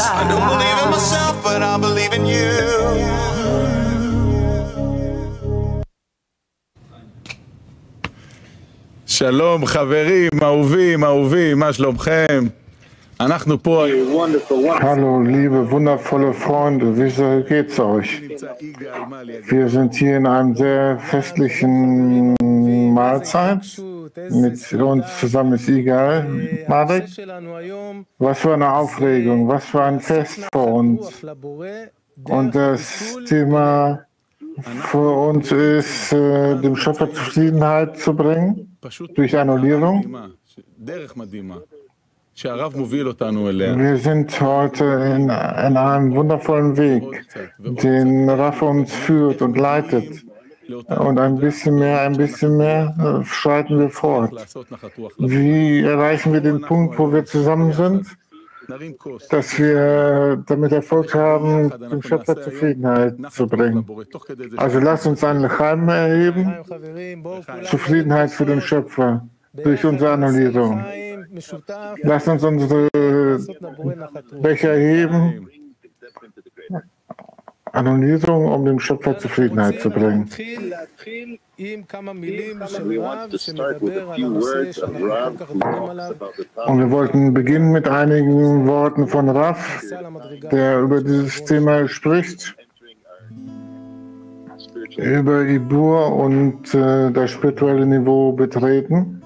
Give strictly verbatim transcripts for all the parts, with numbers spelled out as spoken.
I don't believe in myself, but I believe in you. שלום חברים, אהובים, אהובים, מה שלומכם? אנחנו פה... Hallo, liebe, wundervolle Freunde, wie geht's euch? Wir sind hier in einem sehr festlichen Mahlzeit. Mit uns zusammen ist Igal Marek. Was für eine Aufregung, was für ein Fest vor uns. Und das Thema für uns ist, äh, dem Schöpfer Zufriedenheit zu bringen, durch Annullierung. Wir sind heute in, in einem wundervollen Weg, den Raff uns führt und leitet. Und ein bisschen mehr, ein bisschen mehr äh, schreiten wir fort. Wie erreichen wir den Punkt, wo wir zusammen sind? Dass wir damit Erfolg haben, dem Schöpfer Zufriedenheit zu bringen. Also lasst uns einen L'chaim erheben, Zufriedenheit für den Schöpfer durch unsere Annullierung. Lasst uns unsere Becher erheben, Annullierung, um dem Schöpfer Zufriedenheit zu bringen. Und wir wollten beginnen mit einigen Worten von Raff, der über dieses Thema spricht, über Ibur und äh, das spirituelle Niveau betreten.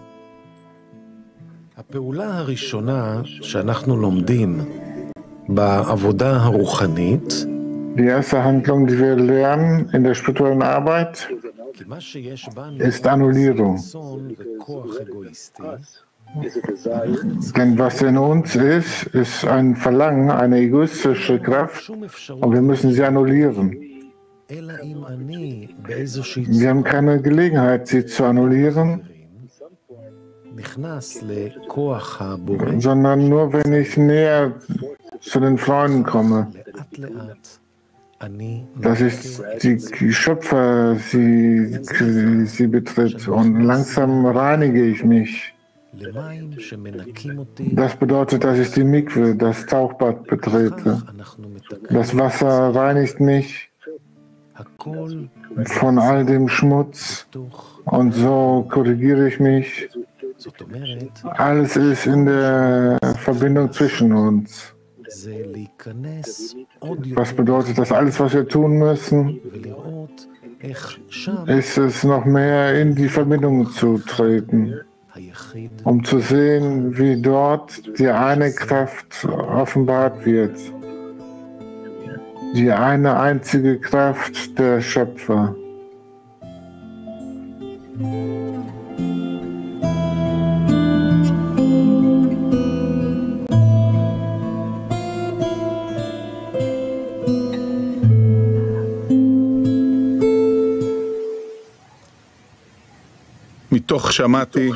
הפעולה הראשונה שאנחנו לומדים בעבודה הרוחנית Die erste Handlung, die wir lernen in der spirituellen Arbeit, ist Annullierung. Denn was in uns ist, ist ein Verlangen, eine egoistische Kraft, und wir müssen sie annullieren. Wir haben keine Gelegenheit, sie zu annullieren, sondern nur, wenn ich näher zu den Freunden komme. Das ist die Schöpfer, sie, sie betritt, und langsam reinige ich mich. Das bedeutet, dass ich die Mikwe, das Tauchbad betrete. Das Wasser reinigt mich von all dem Schmutz, und so korrigiere ich mich. Alles ist in der Verbindung zwischen uns. Was bedeutet das? Alles, was wir tun müssen, ist es, noch mehr in die Verbindung zu treten, um zu sehen, wie dort die eine Kraft offenbart wird. Die eine einzige Kraft der Schöpfer. מתוך שמעתי,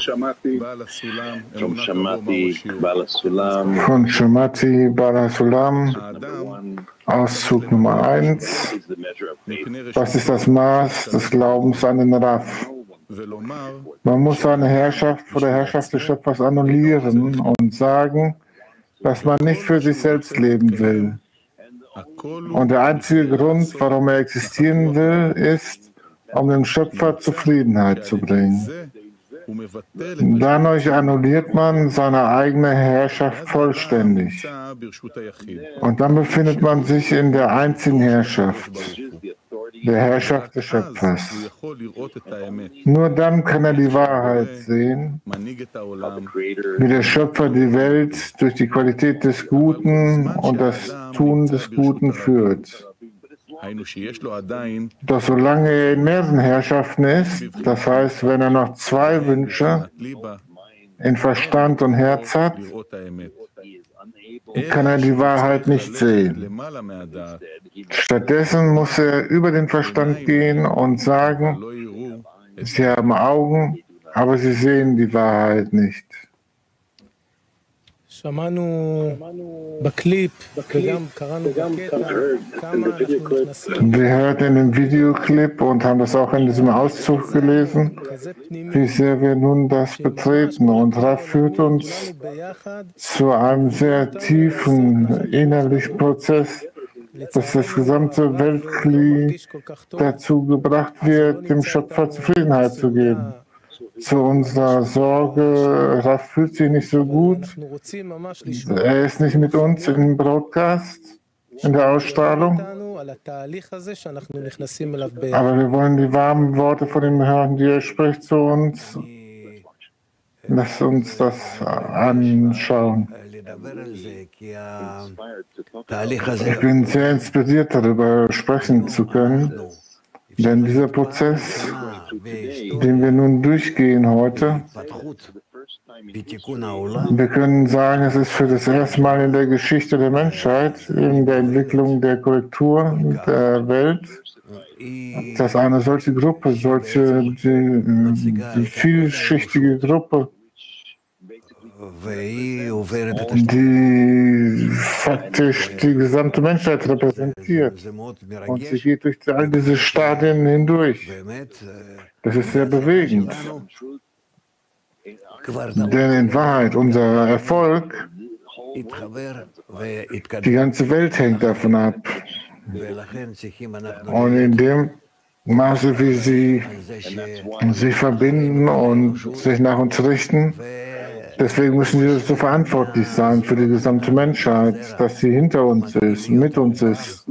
von Shemati Bala Sulam, Auszug Nummer eins. Was ist das Maß des Glaubens an den Raff? Man muss seine Herrschaft vor der Herrschaft des Schöpfers annullieren und sagen, dass man nicht für sich selbst leben will. Und der einzige Grund, warum er existieren will, ist, um dem Schöpfer Zufriedenheit zu bringen. Dadurch annulliert man seine eigene Herrschaft vollständig. Und dann befindet man sich in der einzigen Herrschaft, der Herrschaft des Schöpfers. Nur dann kann er die Wahrheit sehen, wie der Schöpfer die Welt durch die Qualität des Guten und das Tun des Guten führt. Doch solange er in mehreren Herrschaften ist, das heißt, wenn er noch zwei Wünsche in Verstand und Herz hat, kann er die Wahrheit nicht sehen. Stattdessen muss er über den Verstand gehen und sagen, sie haben Augen, aber sie sehen die Wahrheit nicht. Wir hörten in dem Videoclip und haben das auch in diesem Auszug gelesen, wie sehr wir nun das betreten. Und Rav führt uns zu einem sehr tiefen innerlichen Prozess, dass das gesamte Weltkli dazu gebracht wird, dem Schöpfer Zufriedenheit zu geben. Zu unserer Sorge, Rav fühlt sich nicht so gut. Er ist nicht mit uns im Broadcast, in der Ausstrahlung. Aber wir wollen die warmen Worte von ihm hören, die er spricht zu uns. Lass uns das anschauen. Ich bin sehr inspiriert darüber, sprechen zu können, denn dieser Prozess, den wir nun durchgehen heute, wir können sagen, es ist für das erste Mal in der Geschichte der Menschheit, in der Entwicklung der Korrektur der Welt, dass eine solche Gruppe, solche die, die vielschichtige Gruppe, die faktisch die gesamte Menschheit repräsentiert. Und sie geht durch all diese Stadien hindurch. Das ist sehr bewegend. Denn in Wahrheit, unser Erfolg, die ganze Welt hängt davon ab. Und in dem Maße, wie sie sich verbinden und sich nach uns richten, deswegen müssen wir so verantwortlich sein für die gesamte Menschheit, dass sie hinter uns ist, mit uns ist.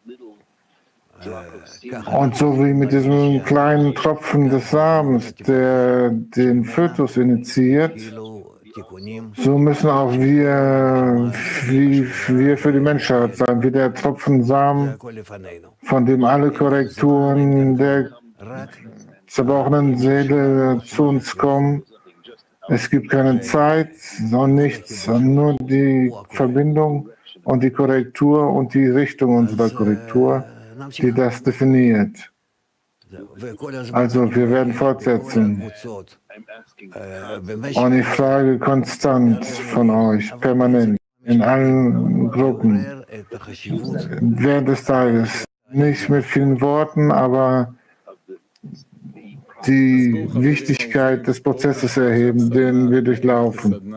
Und so wie mit diesem kleinen Tropfen des Samens, der den Fötus initiiert, so müssen auch wir, wie wir für die Menschheit sein, wie der Tropfen Samen, von dem alle Korrekturen der zerbrochenen Seele zu uns kommen. Es gibt keine Zeit und nichts, nur die Verbindung und die Korrektur und die Richtung unserer Korrektur, die das definiert. Also wir werden fortsetzen. Und ich frage konstant von euch, permanent, in allen Gruppen, während des Tages, nicht mit vielen Worten, aber die Wichtigkeit des Prozesses erheben, den wir durchlaufen.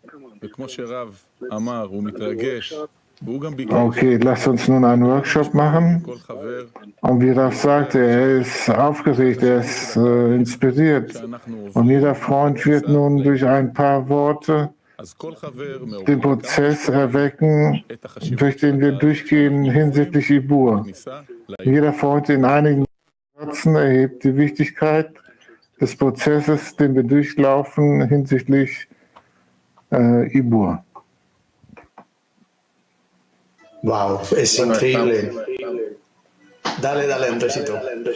Okay, lasst uns nun einen Workshop machen. Und wie Rav sagte, er ist aufgeregt, er ist äh, inspiriert. Und jeder Freund wird nun durch ein paar Worte den Prozess erwecken, durch den wir durchgehen hinsichtlich Ibur. Jeder Freund in einigen Sätzen erhebt die Wichtigkeit des Prozesses, den wir durchlaufen hinsichtlich äh, Ibur. Wow, es increíble. Dale, dale, Andresito.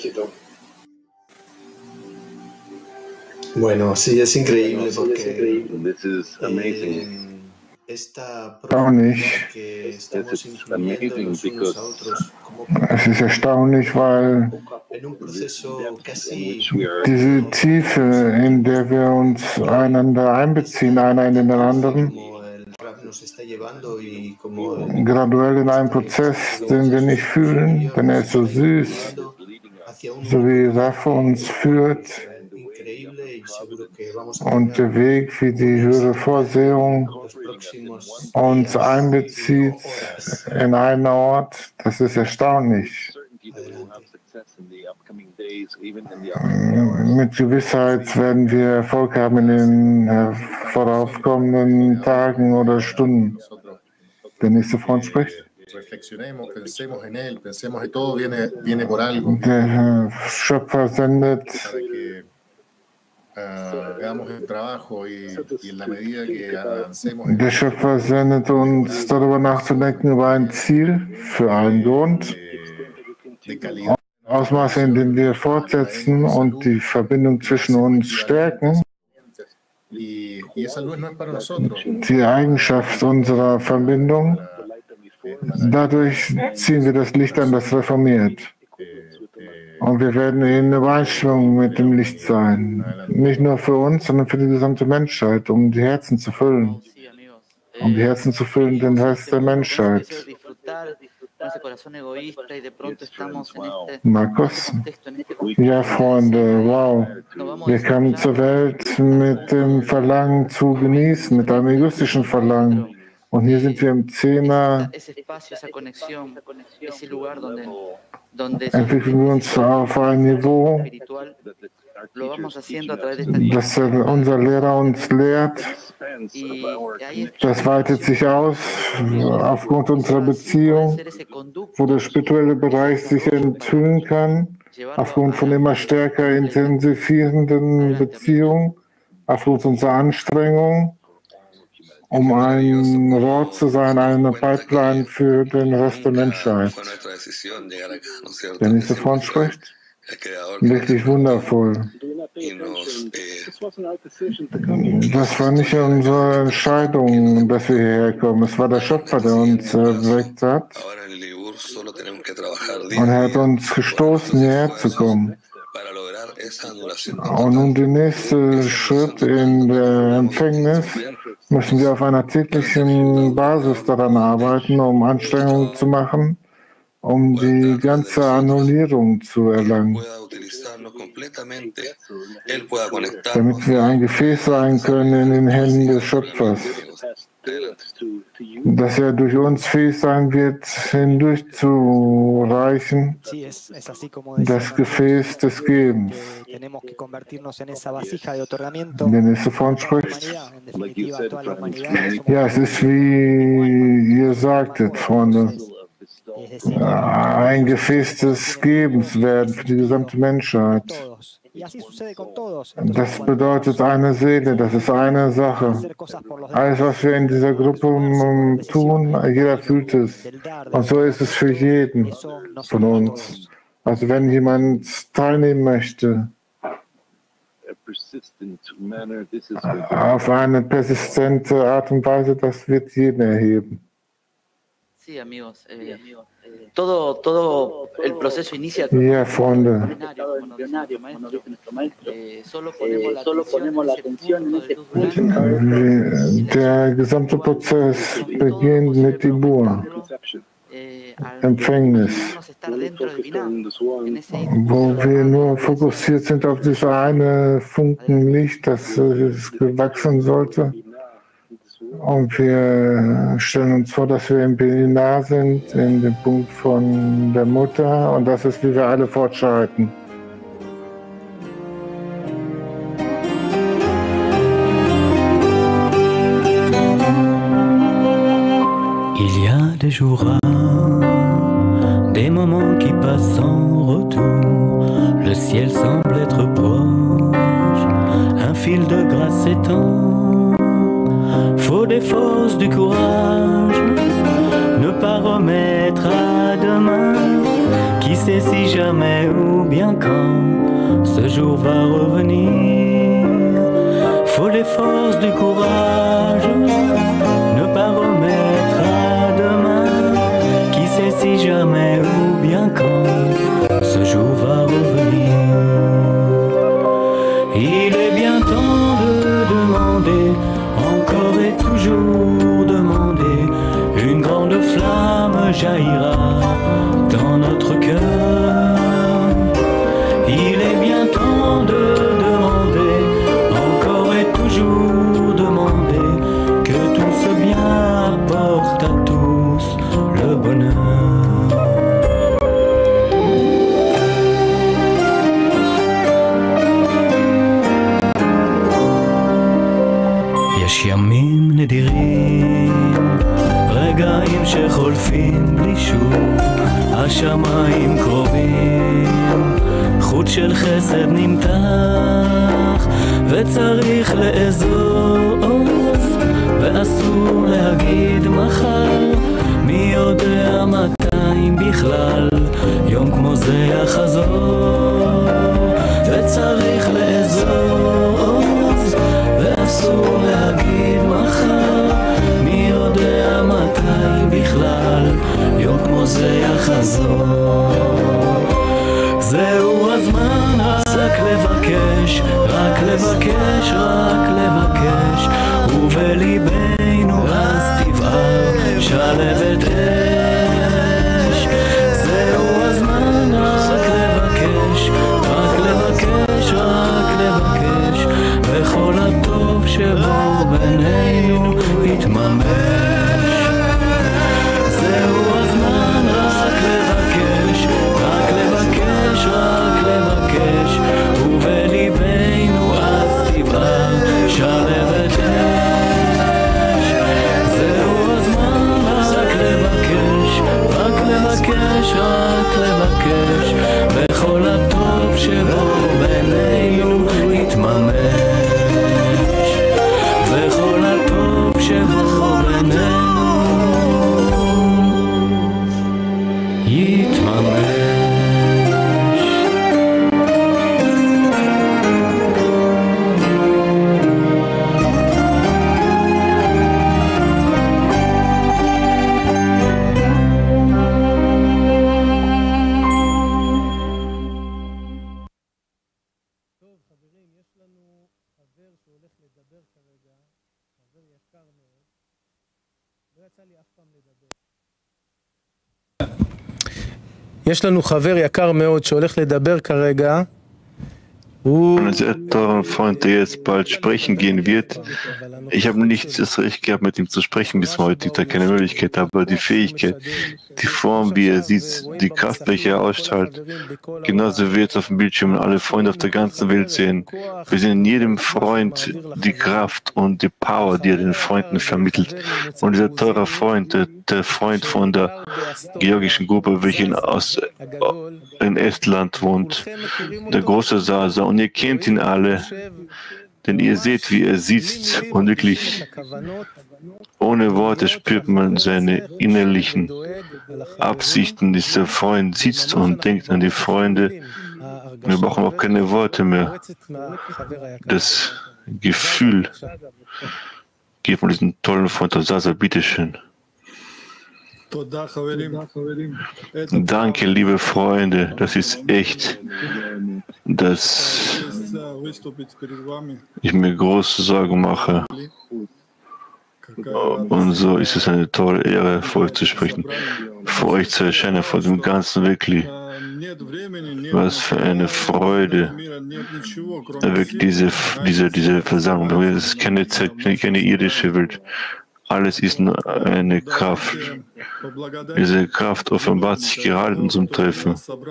Bueno, sí, es increíble porque eh, esta prueba que estamos incluyendo los unos a otros como Es ist erstaunlich, weil en un proceso casi diese Tiefe, in der wir uns einander einbeziehen, einer in den anderen, graduell in einem Prozess, den wir nicht fühlen, denn er ist so süß, so wie Rav uns führt und der Weg, wie die höhere Vorsehung uns einbezieht in einen Ort, das ist erstaunlich. Mit Gewissheit werden wir Erfolg haben in den äh, voraufkommenden Tagen oder Stunden. Der nächste Freund spricht. Der Schöpfer sendet Der Schöpfer sendet uns darüber nachzudenken über ein Ziel für einen Grund. Ausmaße, in dem wir fortsetzen und die Verbindung zwischen uns stärken, die Eigenschaft unserer Verbindung, dadurch ziehen wir das Licht an, das reformiert. Und wir werden in Übereinstimmung mit dem Licht sein. Nicht nur für uns, sondern für die gesamte Menschheit, um die Herzen zu füllen. um die Herzen zu füllen, den Rest der Menschheit. Markus? Ja, Freunde, wow. Wir kamen zur Welt mit dem Verlangen zu genießen, mit einem egoistischen Verlangen. Und hier sind wir im Zehner, entwickeln wir uns auf ein Niveau, das unser Lehrer uns lehrt. Das weitet sich aus aufgrund unserer Beziehung, wo der spirituelle Bereich sich enthüllen kann, aufgrund von immer stärker intensivierenden Beziehungen, aufgrund unserer Anstrengung, um ein Rohr zu sein, eine Pipeline für den Rest der Menschheit. Der nächste Freund spricht. Wirklich wundervoll. Das war nicht unsere Entscheidung, dass wir hierher kommen. Es war der Schöpfer, der uns erweckt hat. Und er hat uns gestoßen, hierher zu kommen. Und nun der nächste Schritt in der Empfängnis müssen wir auf einer täglichen Basis daran arbeiten, um Anstrengungen zu machen, um die ganze Annullierung zu erlangen, damit wir ein Gefäß sein können in den Händen des Schöpfers, dass er durch uns fähig sein wird, hindurch zu reichen, das Gefäß des Gebens. Der nächste Freund spricht. Ja, es ist wie ihr sagtet, Freunde. Ein Gefäß des Gebens werden für die gesamte Menschheit. Das bedeutet eine Seele, das ist eine Sache. Alles, was wir in dieser Gruppe tun, jeder fühlt es. Und so ist es für jeden von uns. Also wenn jemand teilnehmen möchte, auf eine persistente Art und Weise, das wird jeden erheben. Sí, amigos. Eh, todo, todo el proceso inicia con ja, Freunde. Eh, solo ponemos la atención en ese punto. Der gesamte Prozess beginnt mit Tibur, Empfängnis, wo wir nur fokussiert sind auf dieses eine Funken Licht, das gewachsen sollte. Und wir stellen uns vor, dass wir im Pelinar sind, in dem Punkt von der Mutter, und das ist, wie wir alle fortschreiten. Il y a des jours rares, des moments qui passent sans retour. Le ciel semble être proche, un fil de grâce s'étend. Faut des forces, du courage, ne pas remettre à demain. Qui sait si jamais ou bien quand ce jour va revenir. Faut des forces, du courage, ne pas remettre à demain. Qui sait si jamais ou bien quand ce jour va revenir. Il est bien temps de demander, encore et toujours demander, une grande flamme jaillira dans notre cœur. Il est bien temps de demander, encore et toujours demander, que tout ce bien apporte à tous le bonheur. יש ימים נדירים, רגעים שחולפים בלי שוב, השמיים קרובים, חוט של חסד נמתח, וצריך לאזוז, ואסור להגיד מחר, מי יודע מתי אם בכלל, יום כמו זה יחזור, וצריך לאזוז, ואסור להגיד מחר, מי יודע מתי בכלל, יום כמו זה יחזור. זהו הזמן רק לבקש, רק לבקש, רק לבקש, ובליבנו אז יש לנו חבר יקר מאוד שהולך לדבר כרגע. Ein sehr teurer Freund, der jetzt bald sprechen gehen wird. Ich habe nicht das Recht gehabt, mit ihm zu sprechen bis heute. Da keine Möglichkeit, aber die Fähigkeit, die Form, wie er sieht, die Kraft, welche er ausstrahlt, genauso wird es auf dem Bildschirm alle Freunde auf der ganzen Welt sehen. Wir sehen in jedem Freund die Kraft und die Power, die er den Freunden vermittelt. Und dieser teure Freund, der, der Freund von der georgischen Gruppe, welche in, aus, in Estland wohnt, der große Sasa, und ihr kennt ihn alle, denn ihr seht, wie er sitzt, und wirklich ohne Worte spürt man seine innerlichen Absichten. Dieser Freund sitzt und denkt an die Freunde. Wir brauchen auch keine Worte mehr. Das Gefühl geht von diesem tollen Freund Sasa, bitteschön. Danke, liebe Freunde, das ist echt, dass ich mir große Sorgen mache. Und so ist es eine tolle Ehre, vor euch zu sprechen, vor euch zu erscheinen, vor dem ganzen wirklich. Was für eine Freude, wirklich diese, diese, diese Versammlung. Es ist keine Zeit, keine irdische Welt. Alles ist nur eine Kraft. Diese Kraft offenbart sich gerade in unserem Treffen.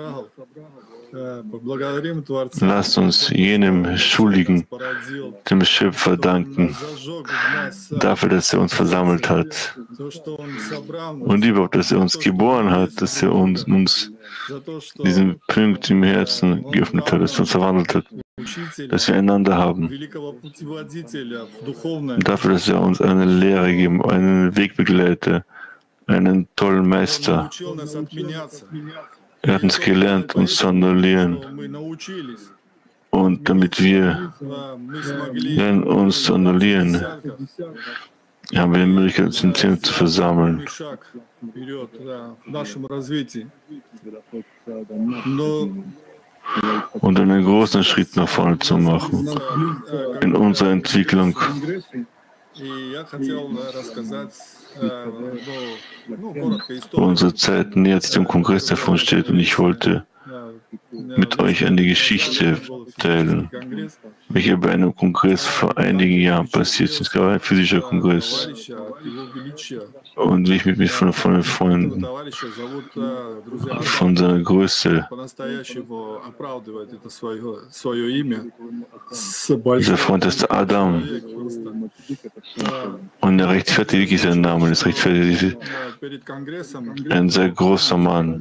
Lasst uns jenem Schuldigen, dem Schöpfer, danken, dafür, dass er uns versammelt hat. Und überhaupt, dass er uns geboren hat, dass er uns, uns diesen Punkt im Herzen geöffnet hat, dass er uns verwandelt hat, dass wir einander haben. Dafür, dass er uns eine Lehre gibt, einen Wegbegleiter, einen tollen Meister. Er hat uns gelernt, uns zu annullieren. Und damit wir lernen, uns zu annullieren, haben wir die Möglichkeit, uns im Zentrum zu versammeln. Und einen großen Schritt nach vorne zu machen in unserer Entwicklung. Unsere Zeit nähert sich dem Kongress, der vor uns steht, und ich wollte mit euch eine Geschichte teilen, welche bei einem Kongress vor einigen Jahren passiert ist. Es gab ein physischer Kongress. Und ich mich von, von den Freunden, von seiner Größe, dieser Freund ist Adam. Und er rechtfertigt wirklich seinen Namen. Es rechtfertigt ein sehr großer Mann.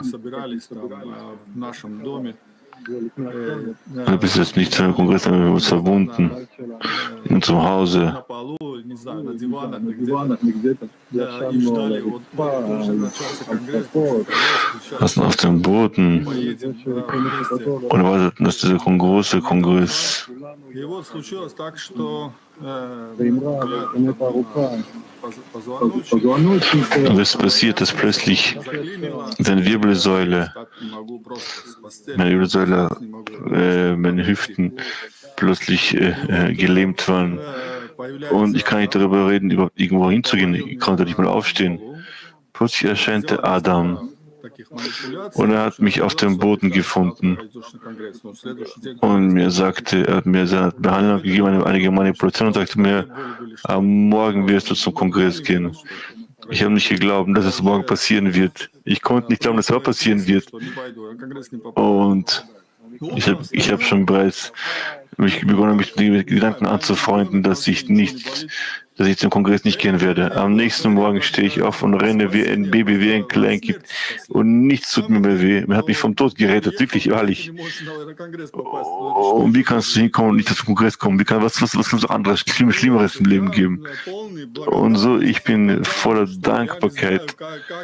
Wir bis jetzt nicht zu einem Kongress, haben wir uns verbunden. In unserem Hause. Lassen auf dem Boden und warteten, dass dieser große Kongress und es passiert, dass plötzlich seine Wirbelsäule, meine Wirbelsäule, äh, meine Hüften plötzlich äh, gelähmt waren. Und ich kann nicht darüber reden, überhaupt irgendwo hinzugehen. Ich konnte nicht mal aufstehen. Plötzlich erscheinte Adam. Und er hat mich auf dem Boden gefunden und mir sagte, er hat mir seine Behandlung gegeben, einige Manipulationen, und sagte mir, am Morgen wirst du zum Kongress gehen. Ich habe nicht geglaubt, dass es morgen passieren wird. Ich konnte nicht glauben, dass es auch passieren wird. Und ich habe ich hab schon bereits mich begonnen, mich mit Gedanken anzufreunden, dass ich nicht, dass ich zum Kongress nicht gehen werde. Am nächsten Morgen stehe ich auf und renne wie ein Baby, wie ein Kleinkind, und nichts tut mir mehr weh. Man hat mich vom Tod gerettet, wirklich, ehrlich. Und wie kannst du hinkommen und nicht zum Kongress kommen? Wie kann, was, was, was kann es anderes, Schlimmeres im Leben geben? Und so, ich bin voller Dankbarkeit.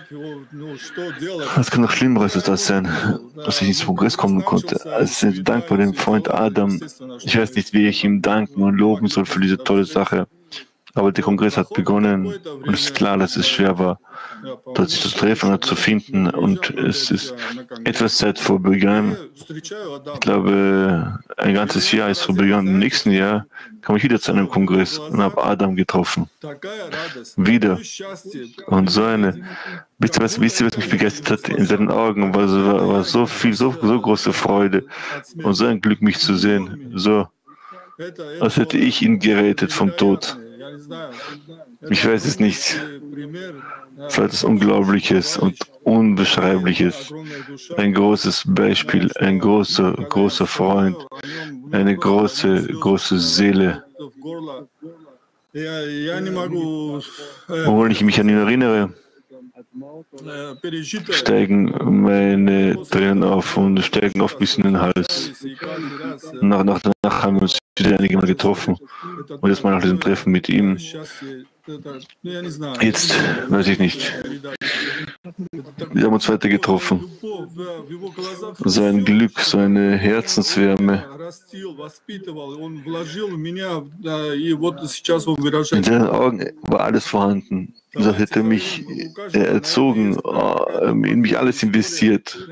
Was kann noch Schlimmeres als das sein, dass ich nicht zum Kongress kommen konnte? Also ich bin dankbar dem Freund Adam. Ich weiß nicht, wie ich ihm danken und loben soll für diese tolle Sache. Aber der Kongress hat begonnen und es ist klar, dass es schwer war, dort sich zu treffen und zu finden. Und es ist etwas Zeit vorbegangen. Ich glaube, ein ganzes Jahr ist vorbegangen. Im nächsten Jahr kam ich wieder zu einem Kongress und habe Adam getroffen. Wieder. Und so eine, wisst ihr, was, wisst ihr, was mich begeistert hat? In seinen Augen war so, war so viel, so, so große Freude und so ein Glück, mich zu sehen. So, als hätte ich ihn gerettet vom Tod. Ich weiß es nicht. Es war etwas Unglaubliches und Unbeschreibliches. Ein großes Beispiel, ein großer, großer Freund, eine große, große Seele. Obwohl ich mich an ihn erinnere, steigen meine Tränen auf und steigen oft bis in den Hals. Nach, nach danach haben wir uns wieder einige Mal getroffen und jetzt mal nach diesem Treffen mit ihm. Jetzt weiß ich nicht. Wir haben uns weiter getroffen. So ein Glück, so eine Herzenswärme. In seinen Augen war alles vorhanden. So hätte er mich erzogen, in mich alles investiert.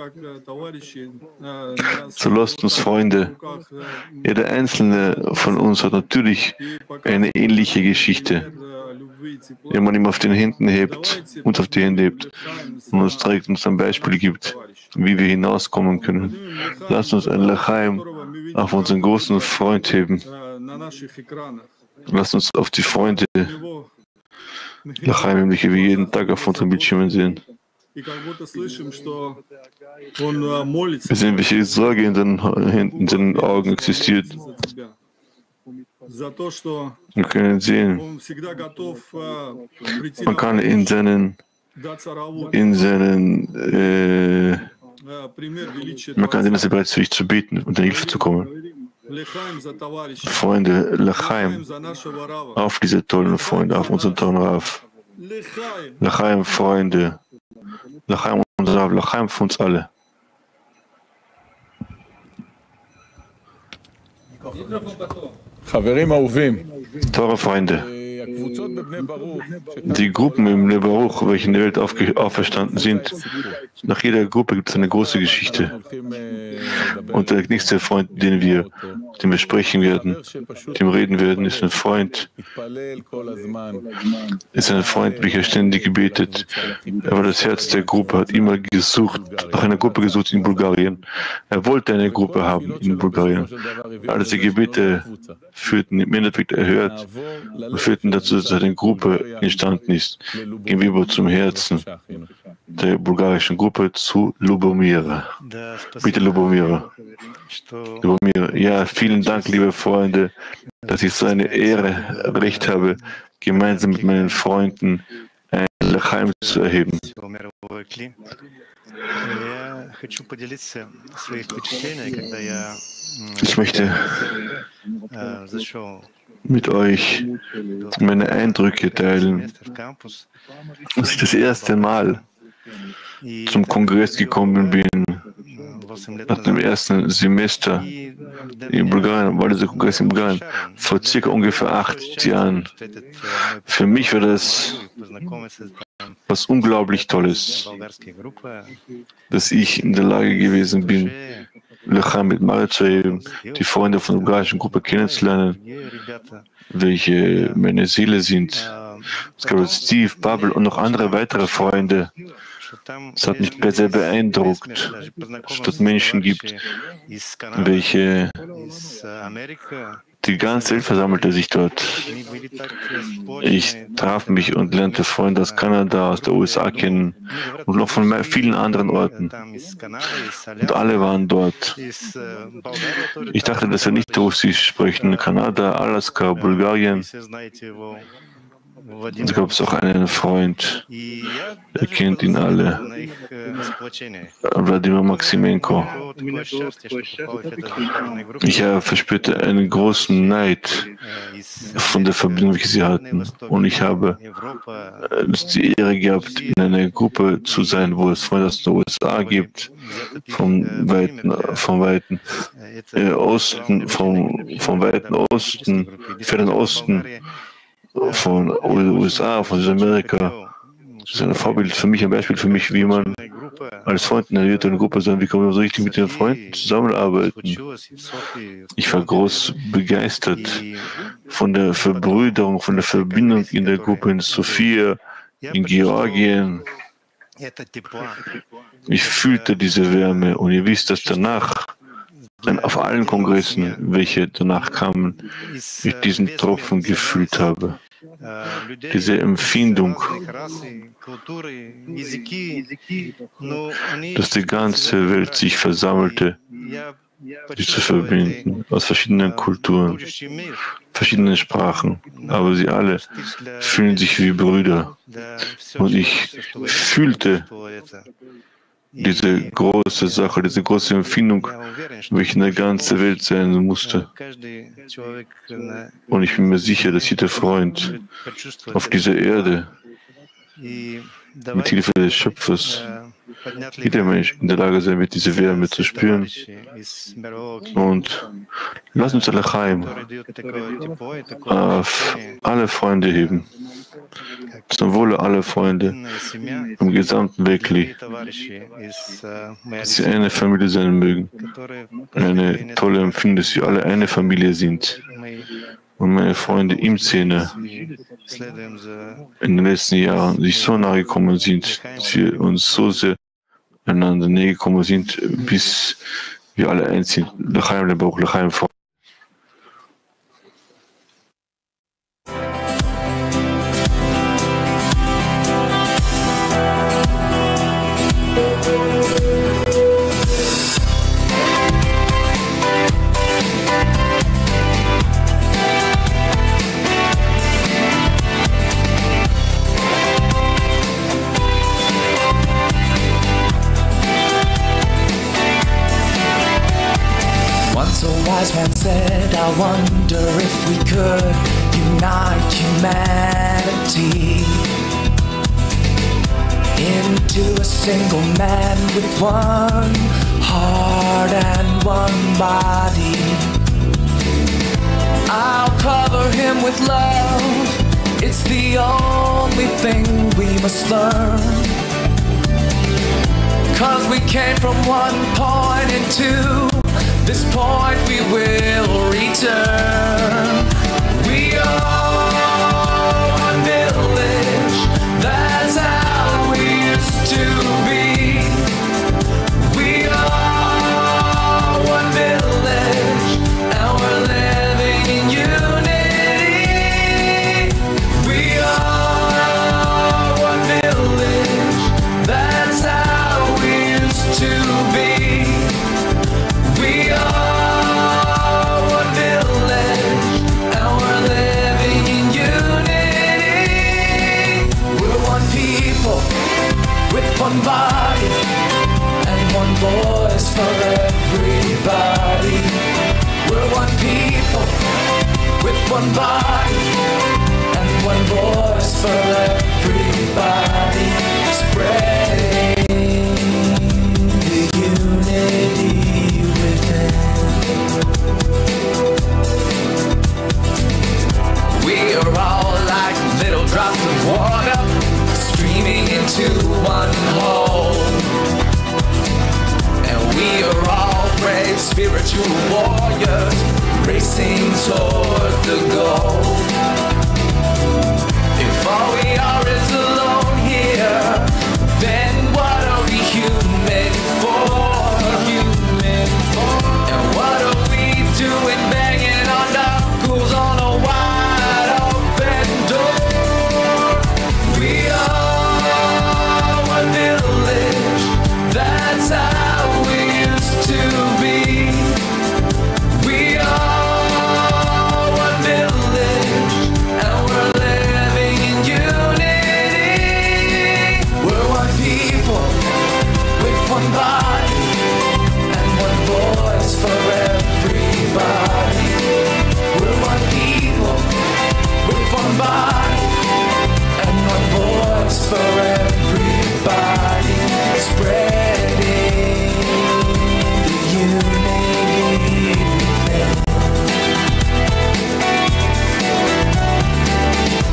So lasst uns Freunde. Jeder einzelne von uns hat natürlich eine ähnliche Geschichte. Wenn man ihm auf den Händen hebt, uns auf die Hände hebt und uns trägt, uns ein Beispiel gibt, wie wir hinauskommen können. Lasst uns ein Lachaim auf unseren großen Freund heben. Lasst uns auf die Freunde Lachaim, welche wir jeden Tag auf unseren Bildschirmen sehen. Wir sehen, welche Sorge in seinen, in seinen Augen existiert. Wir können sehen, man kann in seinen, in seinen äh, man kann sehen, dass er bereit ist, für dich zu beten und in Hilfe zu kommen. Freunde, Lachaim, auf diese tollen Freunde, auf unseren tollen Rav. Lachaim, Freunde, Lachaim, unser Rav, Lachaim für uns alle. Teure Freunde, die Gruppen im Bnei Baruch, welche in der Welt auferstanden sind, nach jeder Gruppe gibt es eine große Geschichte. Und der nächste Freund, den wir, den wir sprechen werden, dem reden werden, ist ein Freund, ist ein Freund, welcher ständig betet. Aber das Herz der Gruppe hat immer gesucht, nach einer Gruppe gesucht in Bulgarien. Er wollte eine Gruppe haben in Bulgarien. All diese Gebete führten im Endeffekt erhört und führten dazu, dass eine Gruppe entstanden ist, gehen wir über zum Herzen der bulgarischen Gruppe zu Lubomir. Bitte Lubomir. Lubomir. Ja, vielen Dank, liebe Freunde, dass ich so eine Ehre, Recht habe, gemeinsam mit meinen Freunden ein Lachaim zu erheben. Ich möchte mit euch meine Eindrücke teilen, dass ich das erste Mal zum Kongress gekommen bin, nach dem ersten Semester in Bulgarien, war dieser Kongress in Bulgarien, vor circa ungefähr acht Jahren. Für mich war das was unglaublich Tolles, dass ich in der Lage gewesen bin, Lachaim mit Mare zu erheben, die Freunde von der bulgarischen Gruppe kennenzulernen, welche meine Seele sind. Es gab Steve, Pavel und noch andere weitere Freunde. Es hat mich sehr beeindruckt, dass es dort Menschen gibt, welche die ganze Welt versammelte sich dort. Ich traf mich und lernte Freunde aus Kanada, aus der U S A kennen und noch von vielen anderen Orten. Und alle waren dort. Ich dachte, dass wir nicht Russisch sprechen. Kanada, Alaska, Bulgarien. Da gab es auch einen Freund, ihr kennt ihn alle, Wladimir Maximenko. Ich äh, verspürte einen großen Neid von der Verbindung, welche sie hatten. Und ich habe äh, die Ehre gehabt, in einer Gruppe zu sein, wo es Freunde aus den U S A gibt, vom weiten, vom weiten äh, Osten, vom, vom weiten Osten, fernen Osten. von U S A, von Südamerika. Das ist ein Vorbild für mich, ein Beispiel für mich, wie man als Freund in einer virtuellen Gruppe sein, wie kann man so richtig mit den Freunden zusammenarbeiten. Ich war groß begeistert von der Verbrüderung, von der Verbindung in der Gruppe in Sofia, in Georgien. Ich fühlte diese Wärme und ihr wisst, dass danach, auf allen Kongressen, welche danach kamen, ich diesen Tropfen gefühlt habe. Diese Empfindung, dass die ganze Welt sich versammelte, sich zu verbinden, aus verschiedenen Kulturen, verschiedenen Sprachen, aber sie alle fühlen sich wie Brüder. Und ich fühlte diese große Sache, diese große Empfindung, welche in der ganzen Welt sein musste. Und ich bin mir sicher, dass jeder Freund auf dieser Erde mit Hilfe des Schöpfers, jeder Mensch in der Lage sein wird, diese Wärme zu spüren. Und lass uns alle Chaim auf alle Freunde heben. Zum Wohle aller Freunde im gesamten Weckli, dass sie eine Familie sein mögen. Eine tolle Empfindung, dass wir alle eine Familie sind. Und meine Freunde im Szene in den letzten Jahren sich so nahe gekommen sind, dass wir uns so sehr einander näher gekommen sind, bis wir alle eins sind. L'chaim leBaruch, l'chaim vor. Wise man said, I wonder if we could unite humanity into a single man with one heart and one body. I'll cover him with love, it's the only thing we must learn. Cause we came from one point into this point we will return. We are one village, that's how we used to be. We are one village, and we're living in unity. We are one village, that's how we used to be. We are one village, and we're living in unity. We're one people, with one body, and one voice for everybody. We're one people, with one body, and one voice for everybody. Spreading the unity. We are all like little drops of water streaming into one hole. And we are all brave spiritual warriors racing toward the goal. If all we are is alone here, then what are we human for? Human for? And what are we doing banging on knuckles on a wide open door? We are one village, that's how we used to be. We are one village, and we're living in unity. We're one people, with one body, and one voice for everybody. We're one people, with one body, and one voice for everybody. Spreading the unity within.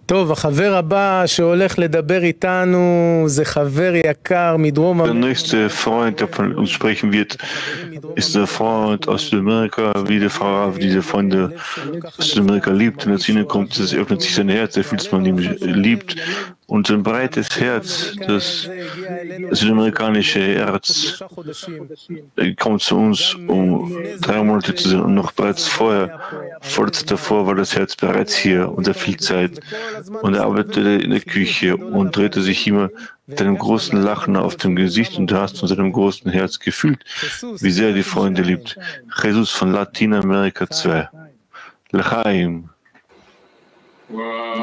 טוב, החבר הבא שהולך לדבר איתנו זה חבר יקר מדרום Der nächste Freund, der von uns sprechen wird, ist der Freund aus Südamerika, wie die Frau, die die Freunde aus Südamerika liebt. Wenn er zu ihnen kommt, es öffnet sich sein Herz, er fühlt, dass man ihn liebt. Und sein breites Herz, das südamerikanische Herz, kommt zu uns, um drei Monate zu sein. Und noch bereits vorher, vor der Zeit davor, war das Herz bereits hier und er viel Zeit. Und er arbeitete in der Küche und drehte sich immer mit einem großen Lachen auf dem Gesicht und du hast von seinem großen Herz gefühlt, wie sehr er die Freunde liebt. Jesus von Lateinamerika zwei. L'chaim. Wow,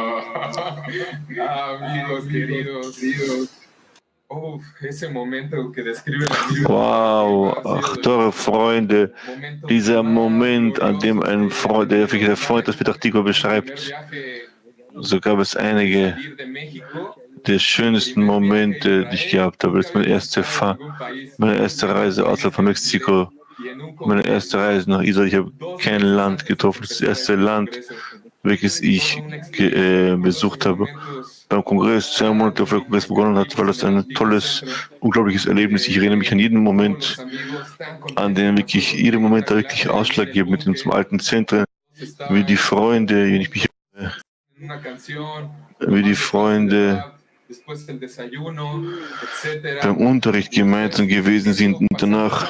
amigos queridos, Uf, ese momento que describe el amigo. Wow, ach, teure Freunde, dieser Moment, an dem ein Freund, der, der Freund das Petach-Tikva beschreibt, so gab es einige der schönsten Momente, die ich gehabt habe. Das ist meine erste, Fa meine erste Reise außerhalb von Mexiko, meine erste Reise nach Israel. Ich habe kein Land getroffen, das erste Land, welches ich äh, besucht habe. Beim Kongress, zwei Monate vor der Kongress begonnen hat, war das ein tolles, unglaubliches Erlebnis. Ich erinnere mich an jeden Moment, an den wirklich, jeder Moment da wirklich Ausschlag geben mit dem zum alten Zentrum, wie die Freunde, wie ich mich, wie die Freunde beim Unterricht gemeinsam gewesen sind und danach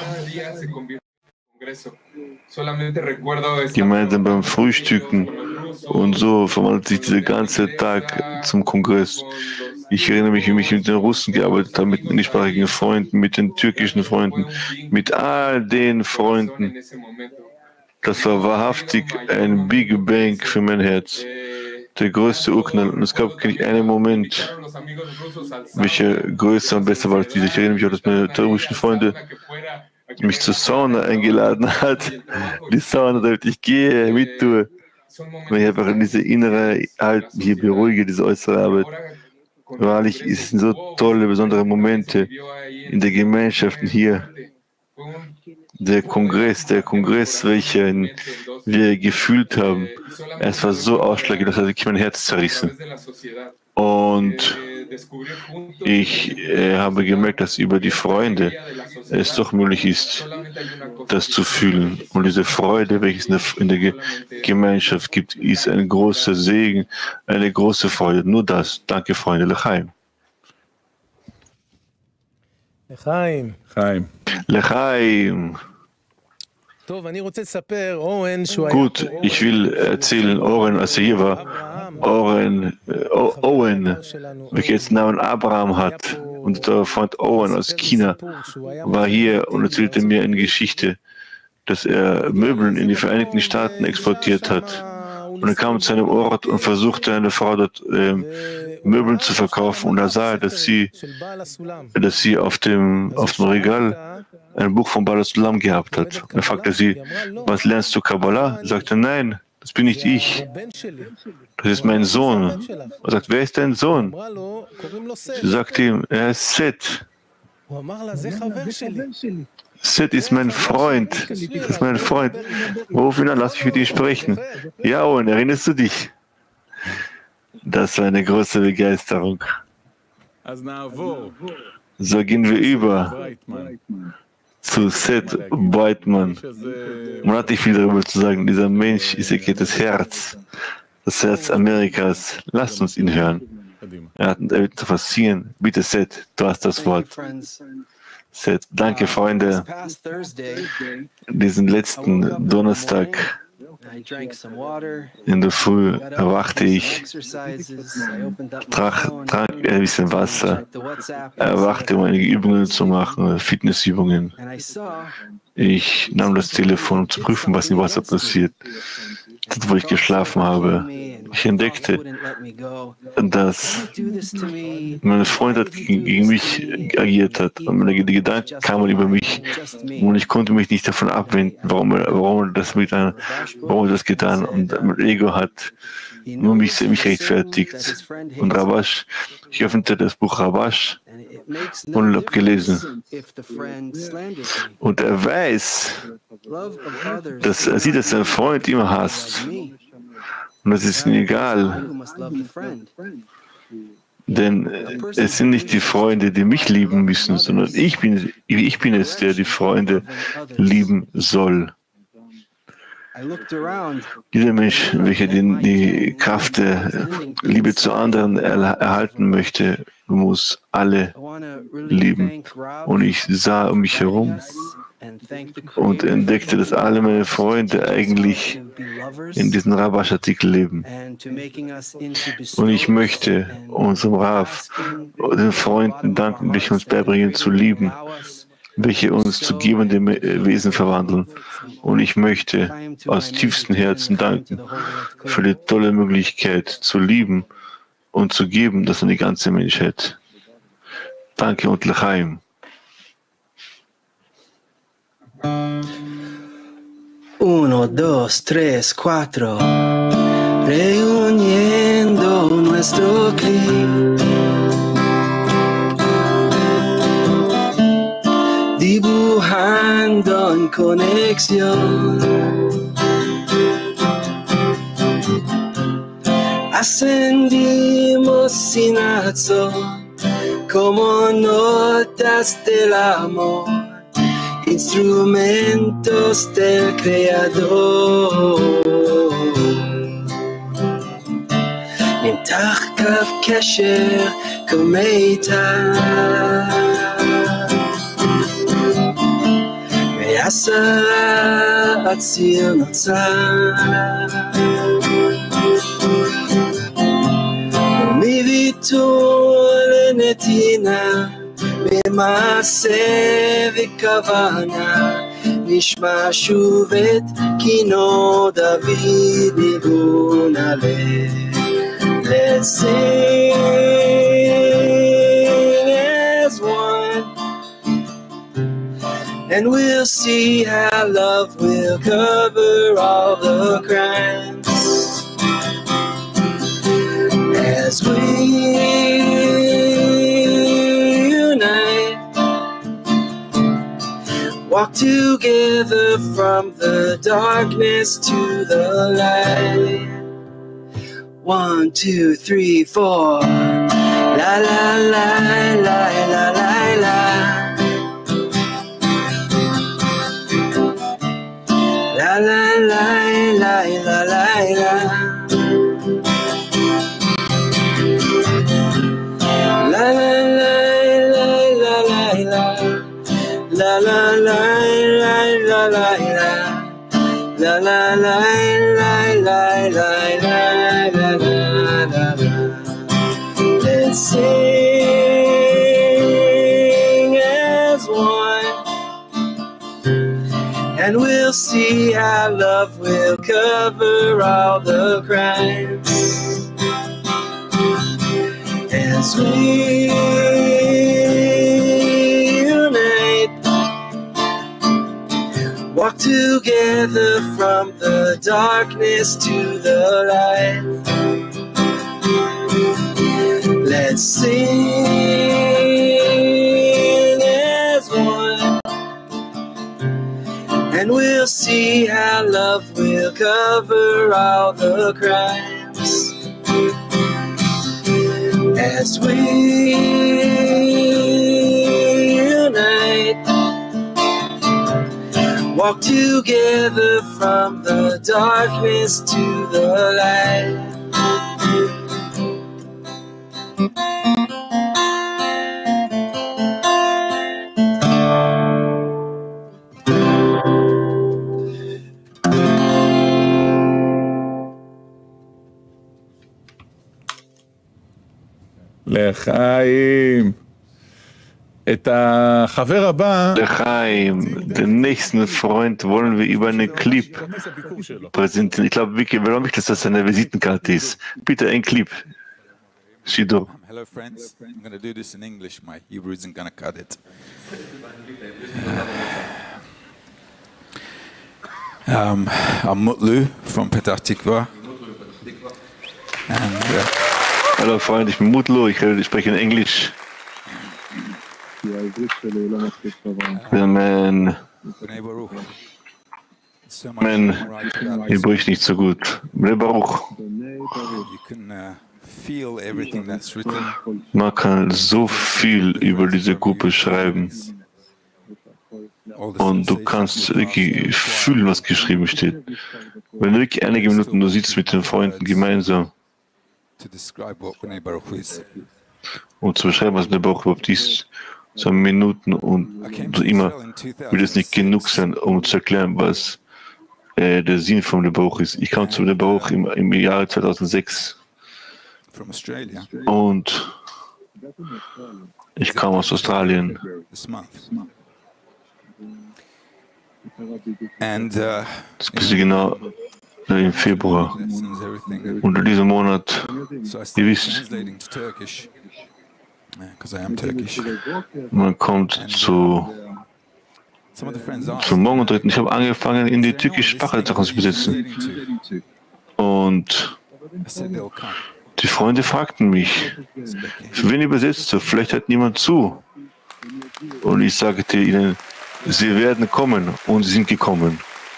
gemeinsam beim Frühstücken und so verwandelt sich dieser ganze Tag zum Kongress. Ich erinnere mich, wie ich mit den Russen gearbeitet habe, mit den englischsprachigen Freunden, mit den türkischen Freunden, mit all den Freunden. Das war wahrhaftig ein Big Bang für mein Herz. Der größte Urknall. Und es gab nicht einen Moment, welcher größer und besser war als dieser. Ich erinnere mich auch, dass meine türkischen Freunde mich zur Sauna eingeladen hat. Die Sauna, damit ich gehe, mit tue. Weil ich einfach diese innere Haltung hier beruhige, diese äußere Arbeit. Wahrlich, es sind so tolle, besondere Momente in der Gemeinschaft hier. Der Kongress, der Kongress, welchen wir gefühlt haben, es war so ausschlaggebend, das hat wirklich mein Herz zerrissen. Und ich äh, habe gemerkt, dass über die Freunde es doch möglich ist, das zu fühlen. Und diese Freude, welche es in der, in der Ge Gemeinschaft gibt, ist ein großer Segen, eine große Freude. Nur das. Danke, Freunde. L'chaim. L'chaim. L'chaim. L'chaim. Gut, ich will erzählen, Oren, als er hier war, Oren, äh, Owen, welcher jetzt den Namen Abraham hat, und der Freund Owen aus China war hier und erzählte mir eine Geschichte, dass er Möbel in die Vereinigten Staaten exportiert hat. Und er kam zu einem Ort und versuchte, eine Frau dort äh, Möbel zu verkaufen. Und er sah, dass sie, dass sie auf dem, auf dem Regal ein Buch von Baal HaSulam gehabt hat. Und er fragte sie, was lernst du Kabbalah? Er sagte, nein, das bin nicht ich. Das ist mein Sohn. Er sagt, wer ist dein Sohn? Sie sagte ihm, er ist Seth. Seth ist mein Freund. Das ist mein Freund. Ruf ihn an, lass mich mit ihm sprechen. Ja, und erinnerst du dich? Das war eine große Begeisterung. So gehen wir über zu Seth Beitman. Man hat nicht viel darüber zu sagen. Dieser Mensch ist das Herz, das Herz Amerikas. Lasst uns ihn hören. Er hat uns zu faszinieren. Bitte, Seth, du hast das Wort. Seth, danke, Freunde. Diesen letzten Donnerstag in der Früh erwachte ich, trank, trank ein bisschen Wasser, erwachte, um einige Übungen zu machen, Fitnessübungen. Ich nahm das Telefon, um zu prüfen, was im Wasser passiert. Dort, wo ich geschlafen habe, ich entdeckte, dass mein Freund hat gegen, gegen mich agiert hat. Und meine Gedanken kamen über mich und ich konnte mich nicht davon abwenden, warum er, warum er das mit einer, warum er das getan und mein Ego hat nur mich, mich rechtfertigt. Und Rabash, ich öffnete das Buch Rabash und habe gelesen. Und er weiß, dass er sieht, dass sein Freund immer hasst. Und das ist ihnen egal. Denn es sind nicht die Freunde, die mich lieben müssen, sondern ich bin, ich bin es, der die Freunde lieben soll. Jeder Mensch, welcher die, die Kraft der Liebe zu anderen erhalten möchte, muss alle lieben. Und ich sah um mich herum und entdeckte, dass alle meine Freunde eigentlich in diesem Rabash-Artikel leben. Und ich möchte unserem Rav, den Freunden danken, welche uns beibringen zu lieben, welche uns zu gebenden Wesen verwandeln. Und ich möchte aus tiefstem Herzen danken für die tolle Möglichkeit zu lieben und zu geben, das an die ganze Menschheit. Danke und L'chaim. Uno, dos, tres, cuatro, reuniendo nuestro clip, dibujando en conexión, ascendimos sin razón, como notas del amor, instrumentos del Creador. נמתח קו קשר כמיטב, מעשרה הציר נוצר, ומוויתור לנתינה, במעשה וכוונה, נשמע שוב את קינו דוד ניגון הלב. Let's sing as one, and we'll see how love will cover all the crimes. As we walk together from the darkness to the light. One, two, three, four. La la la la la la la. La la la la la la la. La la la la la la la. La la la la la la la. La la la la la la la. Let's sing as one, and we'll see how love will cover all the crimes. As we walk together from the darkness to the light. Let's sing as one, and we'll see how love will cover all the crimes. As we unite, walk together from the darkness to the light. לחיים. את החבר הבא, לחיים, den nächsten Freund wollen wir über einen Clip präsentieren. Ich glaube, Vicky, warum nicht, dass das eine Visitenkarte ist? Bitte ein Clip. Shido. Hello friends, I'm going to do this in English. My Hebrew isn't going to cut it. Um, I'm Mutlu from Petah Tikva. And, uh, Hallo Freund, ich bin Mutlu, ich, ich spreche in Englisch. Amen. Mein Hebräisch ist nicht so gut. Der Baruch. Man kann so viel über diese Gruppe schreiben. Und du kannst wirklich fühlen, was geschrieben steht. Wenn du wirklich einige Minuten nur sitzt mit den Freunden gemeinsam und zu beschreiben, was der Baruch überhaupt ist, so Minuten und immer wird es nicht genug sein, um zu erklären, was äh, der Sinn von dem Baruch ist. Ich kam zu dem Baruch im, im Jahre zweitausendsechs und ich kam aus Australien. Das ist genau im Februar. Und in diesem Monat, ihr wisst, man kommt zu, zum Morgenunterricht. Ich habe angefangen, in die türkische Sprache Sachen zu übersetzen. Und die Freunde fragten mich, für wen übersetzt du? Vielleicht hört niemand zu. Und ich sagte ihnen, sie werden kommen, und sie sind gekommen.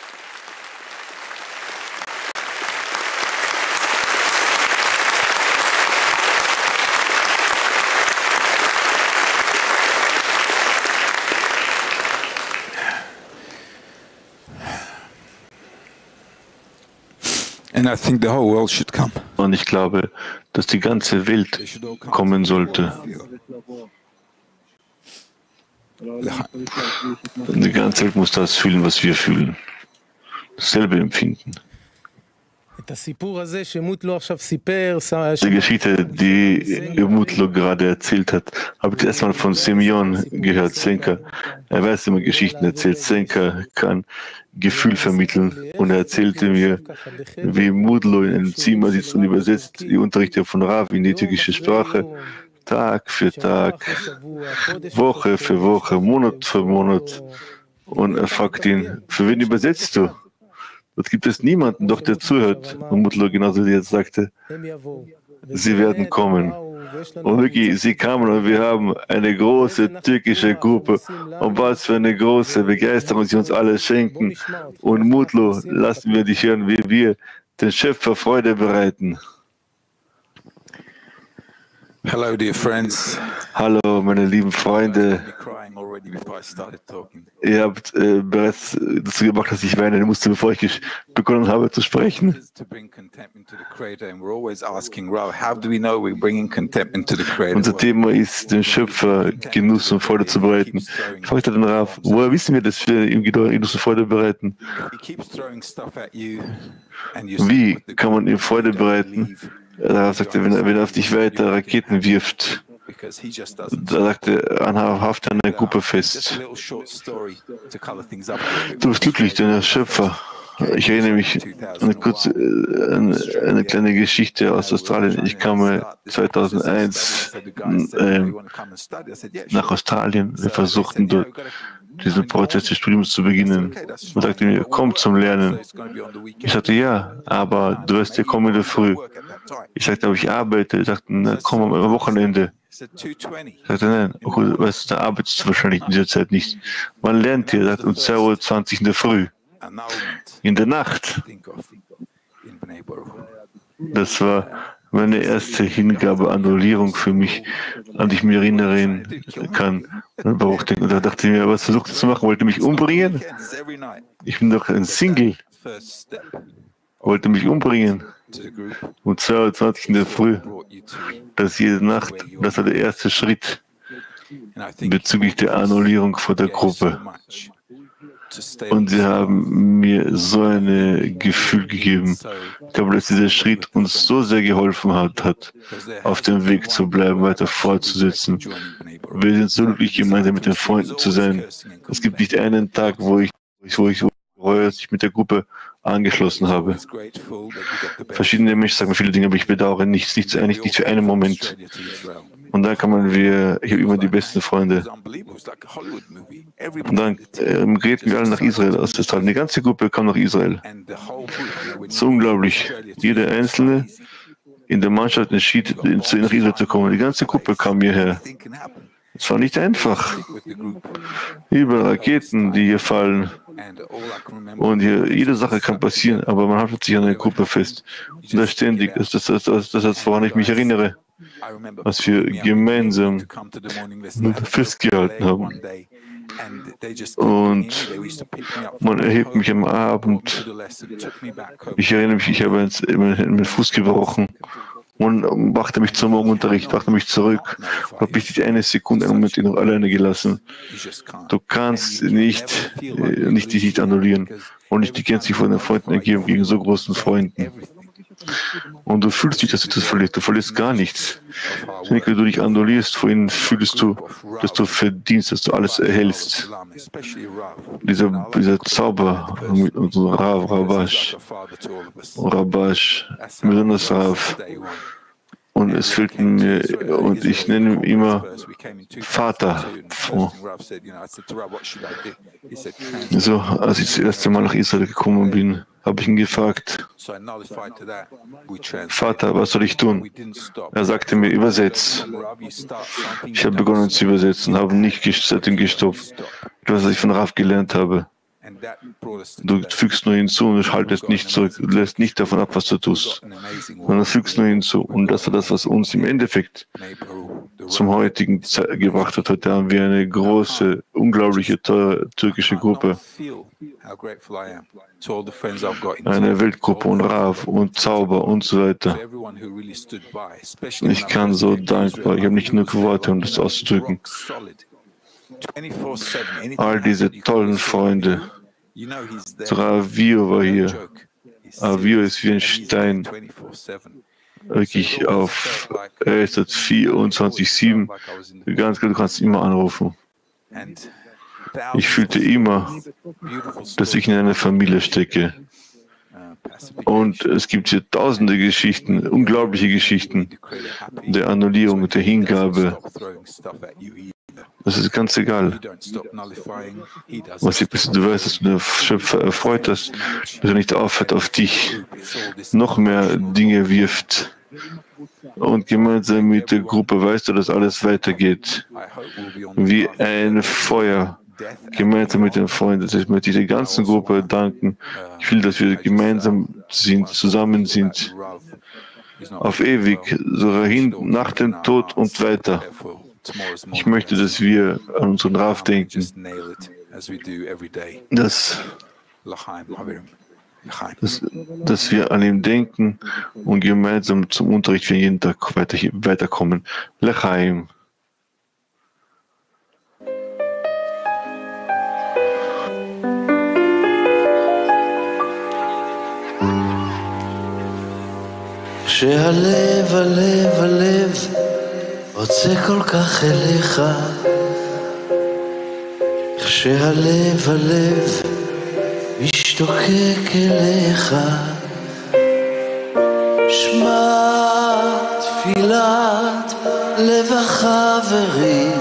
And I think the whole world should come. Und ich glaube, dass die ganze Welt kommen sollte. Die ganze Welt muss das fühlen, was wir fühlen. Dasselbe empfinden. Die Geschichte, die Mutlu gerade erzählt hat, habe ich erstmal von Semyon gehört, Senka. Er weiß, wie man Geschichten erzählt. Senka kann Gefühl vermitteln. Und er erzählte mir, wie Mutlu in einem Zimmer sitzt und übersetzt die Unterrichte von Rav in die türkische Sprache, Tag für Tag, Woche für Woche, Monat für Monat. Und er fragt ihn, für wen übersetzt du? Dort gibt es niemanden, doch der zuhört. Und Mutlu, genauso wie er jetzt sagte, sie werden kommen. Und wirklich, sie kamen und wir haben eine große türkische Gruppe. Und was für eine große Begeisterung sie uns alle schenken. Und Mutlu, lassen wir dich hören, wie wir den Schöpfer Freude bereiten. Hello, dear friends. Hallo, meine lieben Freunde. Ihr habt äh, bereits dazu gemacht, dass ich weinen musste, bevor ich begonnen habe zu sprechen. Unser Thema ist, den Schöpfer Genuss und Freude zu bereiten. Ich fragte den Rav, woher wissen wir, dass wir ihm Genuss und Freude bereiten? Wie kann man ihm Freude bereiten? Der Rav sagte, wenn er, wenn er auf dich weiter Raketen wirft, da sagte Anna, haft eine Gruppe fest. Du bist glücklich, denn der Schöpfer. Ich erinnere mich an eine, kurze, eine, eine kleine Geschichte aus Australien. Ich kam zweitausendeins äh, nach Australien. Wir versuchten dort diesen Prozess des Studiums zu beginnen. Und sagte mir, komm zum Lernen. Ich sagte, ja, aber du wirst hier kommen in der Früh. Ich sagte, aber ich arbeite. Ich sagte, na, komm am Wochenende. Ich sagte, nein, okay, weißt du, da arbeitest du wahrscheinlich in dieser Zeit nicht. Man lernt hier, sagt um zwei Uhr zwanzig in der Früh. In der Nacht. Das war meine erste Hingabe, Annullierung für mich, an die ich mich erinnern kann. Und da dachte ich mir, was versucht er zu machen? Wollte mich umbringen? Ich bin doch ein Single. Wollte mich umbringen. Um zwei Uhr zwanzig in der Früh. Das ist jede Nacht. Das war der erste Schritt bezüglich der Annullierung vor der Gruppe. Und sie haben mir so ein Gefühl gegeben. Ich glaube, dass dieser Schritt uns so sehr geholfen hat, hat, auf dem Weg zu bleiben, weiter fortzusetzen. Wir sind so glücklich, gemeinsam mit den Freunden zu sein. Es gibt nicht einen Tag, wo ich, wo ich, wo ich mit der Gruppe angeschlossen habe. Verschiedene Menschen sagen mir viele Dinge, aber ich bedauere nichts, nicht, eigentlich nicht für einen Moment. Und dann kann man wir, ich habe immer die besten Freunde. Und dann ähm, reden wir alle nach Israel aus Australien. Die ganze Gruppe kam nach Israel. So unglaublich. Jeder Einzelne in der Mannschaft entschied, nach Israel zu kommen. Die ganze Gruppe kam hierher. Es war nicht einfach. Über Raketen, die hier fallen. Und hier, jede Sache kann passieren, aber man haftet sich an eine Gruppe fest. Und das ständig, das ist das, das, das, das, woran ich mich erinnere, was wir gemeinsam festgehalten haben. Und man erhebt mich am Abend. Ich erinnere mich, ich habe meinen Fuß gebrochen und brachte mich zum Morgenunterricht, brachte mich zurück, habe mich nicht eine Sekunde, einen Moment noch alleine gelassen. Du kannst nicht, äh, nicht dich nicht annullieren und nicht die Grenze von den Freunden ergeben gegen so großen Freunden. Und du fühlst nicht, dass du das verlierst. Du verlierst gar nichts. Wenn du dich annulierst, vorhin fühlst du, dass du verdienst, dass du alles erhältst. Dieser, dieser Zauber mit unserem Rav, Rabash, Rabash, besonders Rav. Und es fehlt mir, und ich nenne ihn immer Vater. So, als ich das erste Mal nach Israel gekommen bin, habe ich ihn gefragt, Vater, was soll ich tun? Er sagte mir, übersetz. Ich habe begonnen zu übersetzen, habe nicht seitdem gestoppt, was ich von Rav gelernt habe. Du fügst nur hinzu und du haltest nicht zurück, du lässt nicht davon ab, was du tust, sondern fügst nur hinzu. Und das war das, was uns im Endeffekt zum heutigen Zeit gebracht hat. Heute haben wir eine große, unglaubliche, teure türkische Gruppe. Eine Weltgruppe und Rav und Zauber und so weiter. Ich kann so dankbar, ich habe nicht nur Worte, um das auszudrücken. All diese tollen Freunde. Ravio war hier. Ravio ist wie ein Stein. Wirklich auf, er ist jetzt vierundzwanzig sieben. Ganz klar, du kannst immer anrufen. Ich fühlte immer, dass ich in einer Familie stecke. Und es gibt hier tausende Geschichten, unglaubliche Geschichten der Annullierung, der Hingabe. Das ist ganz egal. Was ich, du weißt, dass du den Schöpfer erfreut hast, dass er nicht aufhört, auf dich noch mehr Dinge wirft. Und gemeinsam mit der Gruppe weißt du, dass alles weitergeht. Wie ein Feuer. Gemeinsam mit den Freunden. Ich möchte der ganzen Gruppe danken. Ich will, dass wir gemeinsam sind, zusammen sind. Auf ewig, sogar hin nach dem Tod und weiter. Ich möchte, dass wir an unseren Rav denken, dass, dass, dass wir an ihm denken und gemeinsam zum Unterricht für jeden Tag weiter, weiterkommen. L'chaim. שהלב, הלב, הלב רוצה כל כך אליך, שהלב, הלב משתוקק אליך, שמע תפילת לב החברים,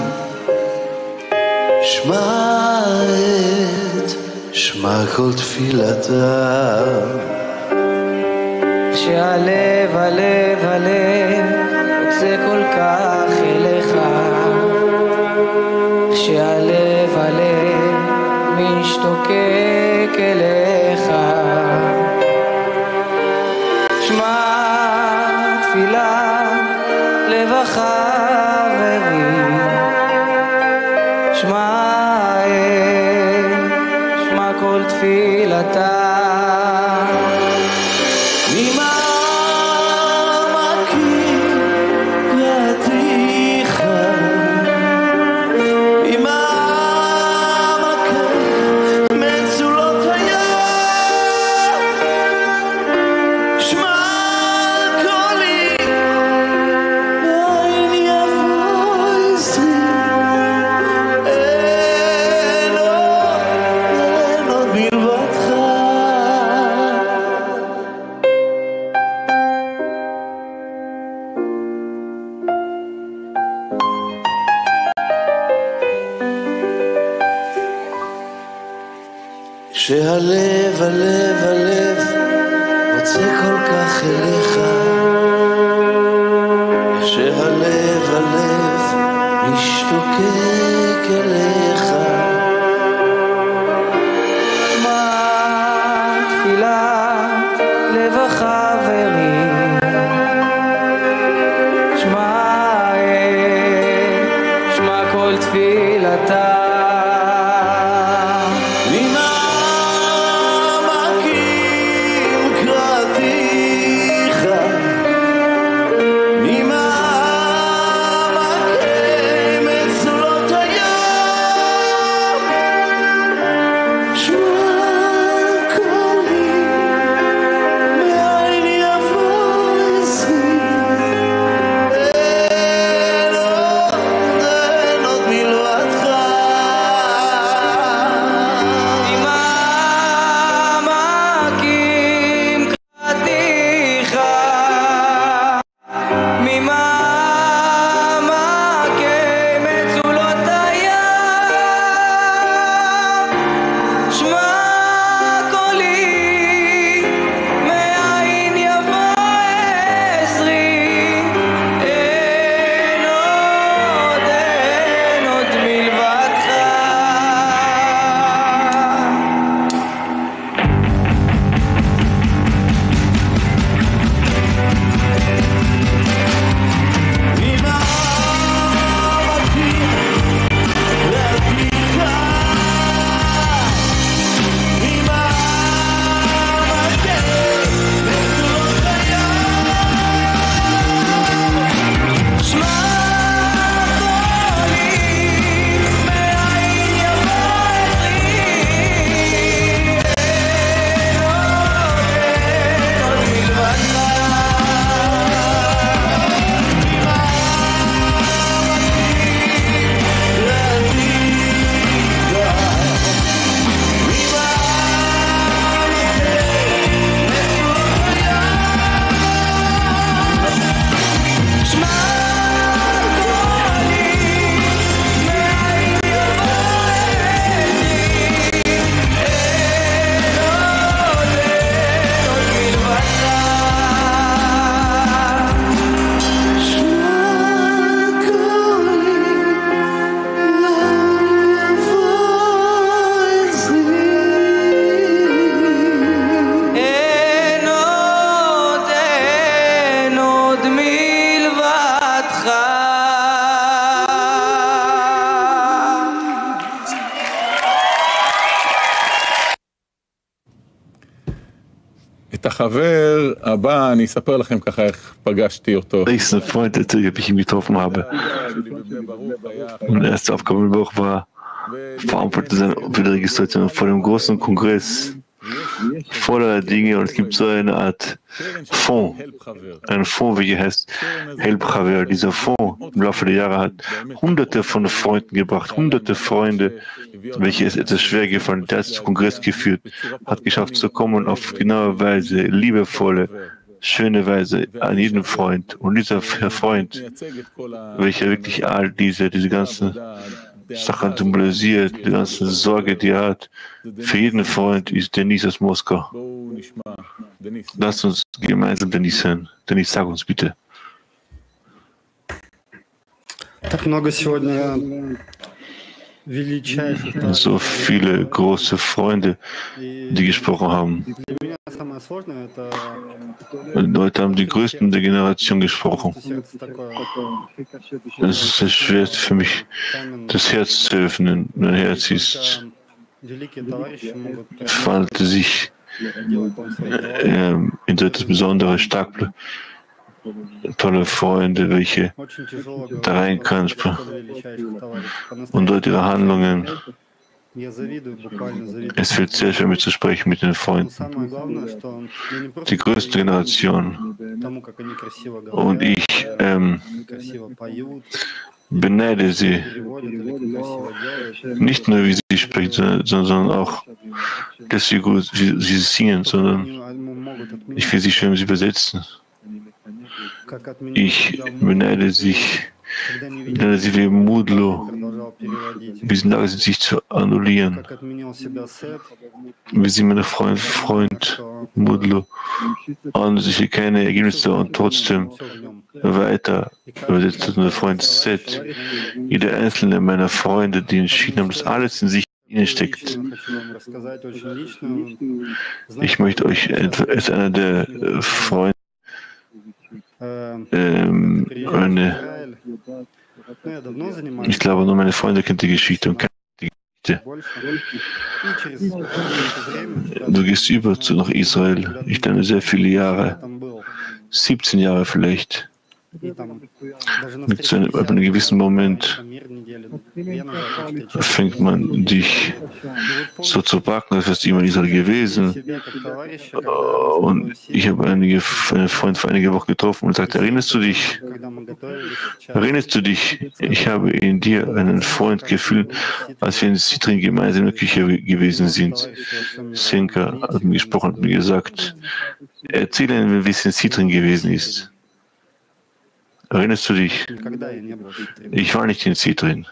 שמע את, שמע כל תפילתם. שהלב, הלב, הלב רוצה כל כך אליך, שהלב, הלב משתוקק אליך, שמע תפילה לב החברים, שמע שמע כל תפילתה. שהלב, הלב, הלב רוצה כל כך אליך, שהלב, הלב משתוקק אליך, החבר הבא, אני אספר לכם ככה איך פגשתי אותו. Nächsten Freund erzählt, wie ich ihn getroffen habe. Und erste Aufgabe in Baruch war, verantwortlich sein für die Registration vor dem großen Kongress voller Dinge, und es gibt so eine Art Fonds, ein Fonds, welcher heißt Help Chaver. Dieser Fonds im Laufe der Jahre hat hunderte von Freunden gebracht, hunderte Freunde, welche es etwas schwer gefallen, der hat zum Kongress geführt, hat geschafft zu kommen auf genaue Weise, liebevolle, schöne Weise an jeden Freund. Und dieser Freund, welcher wirklich all diese, diese ganzen Sachen symbolisiert, die ganze Sorge, die er hat, für jeden Freund ist Denis aus Moskau. Lasst uns gemeinsam Denis hören. Denis, sag uns bitte. So viele große Freunde, die gesprochen haben. Und heute haben die Größten der Generation gesprochen. Es ist sehr schwer für mich, das Herz zu öffnen. Mein Herz ist, fallte sich äh, in so etwas Besonderes stark. Tolle Freunde, welche da rein können und dort ihre Handlungen. Es wird sehr schwer mit zu sprechen mit den Freunden. Die größte Generation. Und ich ähm, beneide sie. Nicht nur, wie sie sprechen, sondern, sondern auch, dass sie gut wie sie singen, sondern ich will sie schön übersetzen. Ich beneide sich, beneide sie wie Mudlo, wie sie in der Lage sind, sich zu annullieren. Wie sie meine Freund, Freund Mudlo an sich keine Ergebnisse und trotzdem weiter übersetzt hat mein Freund Set. Jeder einzelne meiner Freunde, die entschieden haben, dass alles in sich steckt. Ich möchte euch als einer der Freunde Ähm, eine, ich glaube, nur meine Freunde kennen die Geschichte und kennen die Geschichte. Du gehst über zu nach Israel. Ich denke sehr viele Jahre, siebzehn Jahre vielleicht. Mit so einem, ab einem gewissen Moment fängt man dich so zu packen, als wärst du immer in Israel gewesen. Und ich habe einige, einen Freund vor einige Wochen getroffen und sagte, erinnerst du dich? Erinnerst du dich? Ich habe in dir einen Freund gefühlt, als wir in Zitrin gemeinsam in der Küche gewesen sind. Senka hat mir gesprochen, hat mir gesagt, erzähl ihnen, wie es in Zitrin gewesen ist. Erinnerst du dich? Ich war nicht in Zitrin.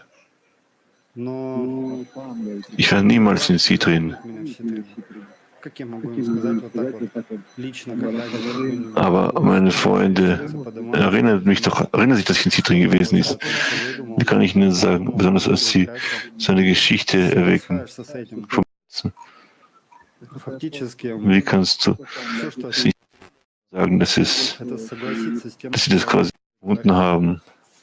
Ich war niemals in Zitrin. Aber meine Freunde erinnern mich doch, erinnern sich, dass ich in Zitrin gewesen ist. Wie kann ich Ihnen sagen, besonders als Sie so eine Geschichte erwecken? Wie kannst du sagen, dass, es, dass Sie das quasi gefunden haben?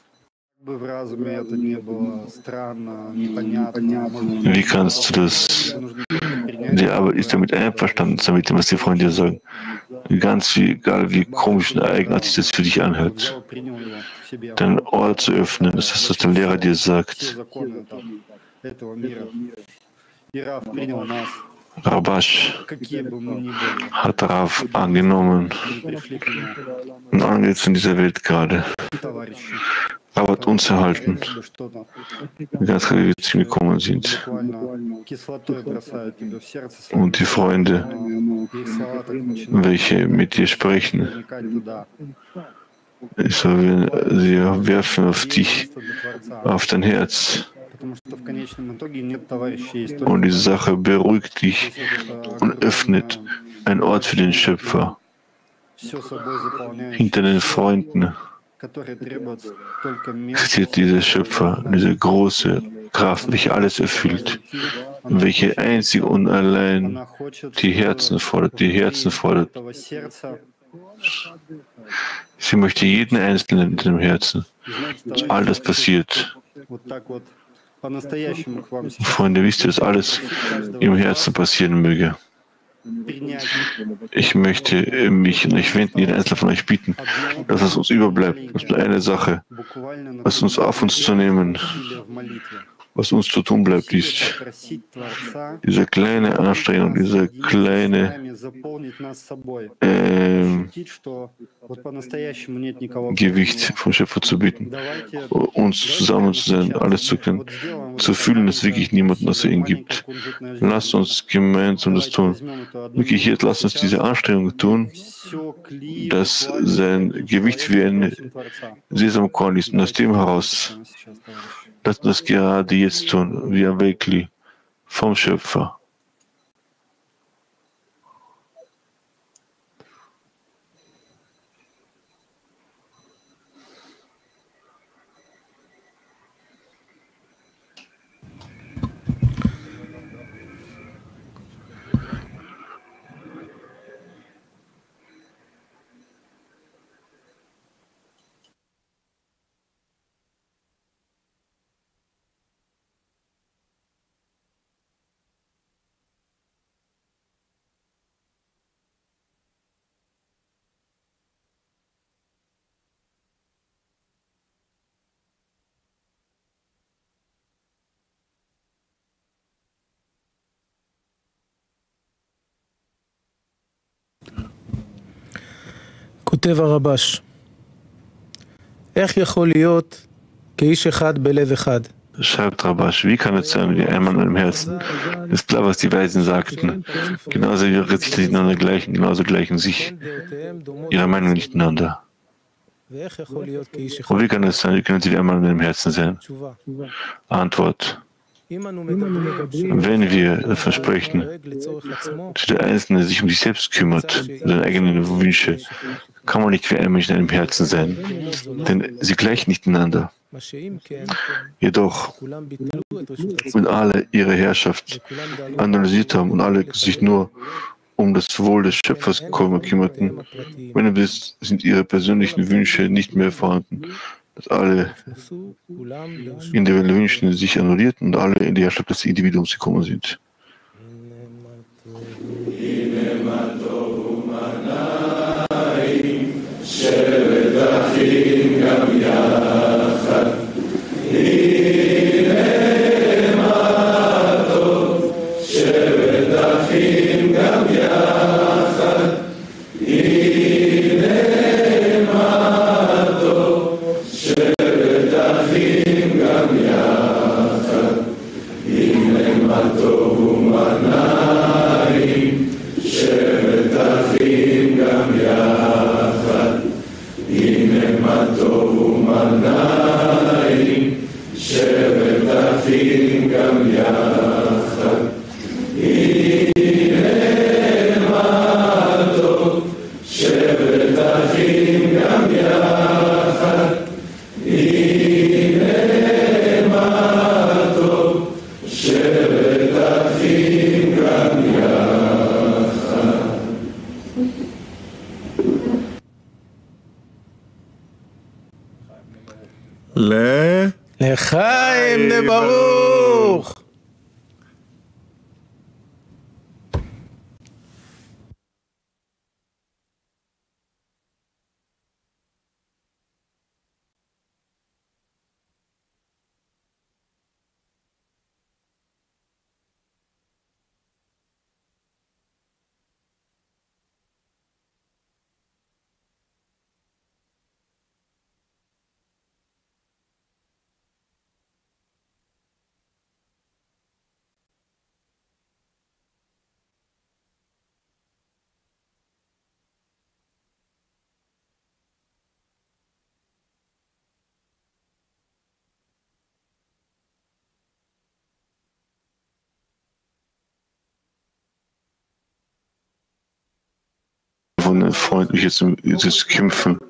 Wie kannst du das? Die Arbeit ist damit einverstanden, damit was die Freunde dir sagen. Ganz wie, egal wie komisch und eigenartig das für dich anhört. Dein Ohr zu öffnen, das ist, was der Lehrer dir sagt. Rabash hat Rav angenommen und angeht in dieser Welt gerade. Rav hat uns erhalten, ganz klar, wie wir zu ihm gekommen sind. Und die Freunde, welche mit dir sprechen, so, sie werfen auf dich, auf dein Herz. Und diese Sache beruhigt dich und öffnet einen Ort für den Schöpfer. Hinter den Freunden existiert dieser Schöpfer, diese große Kraft, welche alles erfüllt, welche einzig und allein die Herzen fordert, die Herzen fordert. Sie möchte jeden Einzelnen in dem Herzen, dass all das passiert. Freunde, wisst ihr, dass alles im Herzen passieren möge. Ich möchte mich und ich wende jeden Einzelnen von euch bieten, dass es uns überbleibt. Das ist nur eine Sache, was uns auf uns zu nehmen, was uns zu tun bleibt, ist diese kleine Anstrengung, diese kleine äh, Gewicht vom Schöpfer zu bieten, uns zusammen zu sein, alles zu können, zu fühlen, dass es wirklich niemanden außer ihn gibt. Lasst uns gemeinsam das tun. Wirklich, jetzt lasst uns diese Anstrengung tun, dass sein Gewicht wie ein Sesamkorn ist und aus dem heraus lasst uns das gerade jetzt tun, wie ein Weckli vom Schöpfer. כותב הרבש, איך יכול להיות כאיש אחד בלב אחד? Schreibt Rabash, wie kann es sein, wie ein Mann im Herzen? Ist klar, was die Weisen sagten. Genauso wie ihre Sichter einander gleichen, genauso gleichen sich ihre Meinung nicht einander. Und wie kann es sein, wie können sie wie ein Mann im Herzen sein? Antwort. Wenn wir versprechen, dass der Einzelne sich um sich selbst kümmert, seine eigenen Wünsche, kann man nicht wie ein Mensch in einem Herzen sein, denn sie gleichen nicht einander. Jedoch, wenn alle ihre Herrschaft analysiert haben und alle sich nur um das Wohl des Schöpfers kümmerten, wenn es sind ihre persönlichen Wünsche nicht mehr vorhanden, dass alle individuellen Wünsche sich annullierten und alle in die Herrschaft des Individuums gekommen sind. לחיים ברוך. Freundlich jetzt, jetzt kämpfen